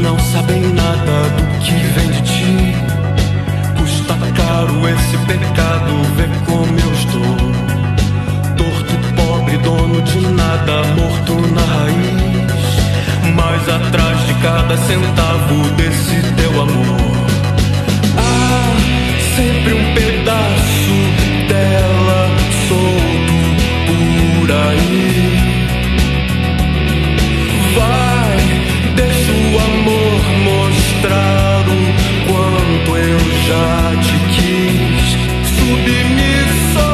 não sabem nada do que vem de ti. Custa caro esse pecado, vê como eu estou. Torto, pobre, dono de nada, morto na raiz. Mas atrás de cada centavo desse teu amor, há sempre um pedaço dela solto por aí. Vai, deixa o amor mostrar o quanto eu já te quis. Submisso.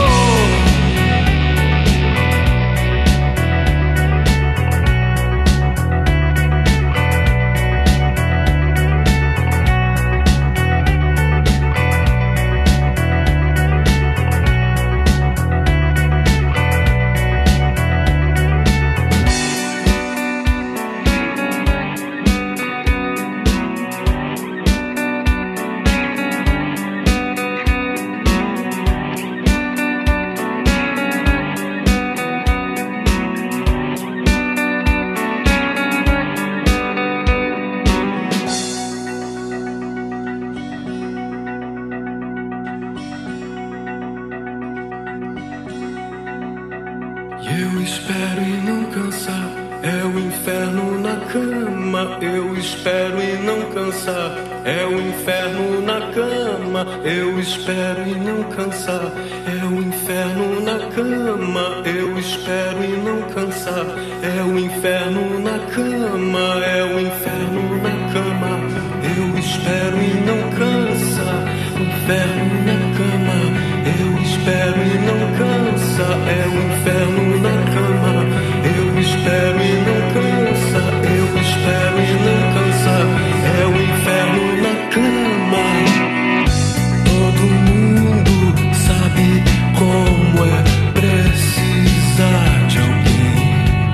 Eu espero e não cansar, é o inferno na cama. Eu espero e não cansar, é o inferno na cama. Eu espero e não cansar, é o inferno na cama. Eu espero e não cansar, é o inferno na cama. É o inferno na cama. Eu espero e não cansar, inferno na cama. Eu espero e não cansa, é o inferno na cama. Eu espero e não cansa, eu espero e não cansa, é o inferno na cama. Todo mundo sabe como é precisar de alguém.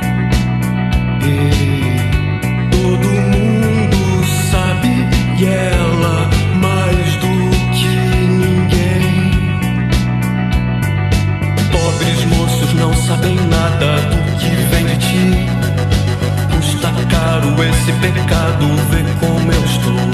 E todo mundo sabe, e ela mais do que ninguém. Pobres moços não sabem nada do que vem de ti. Custa caro esse pecado, vê como eu estou.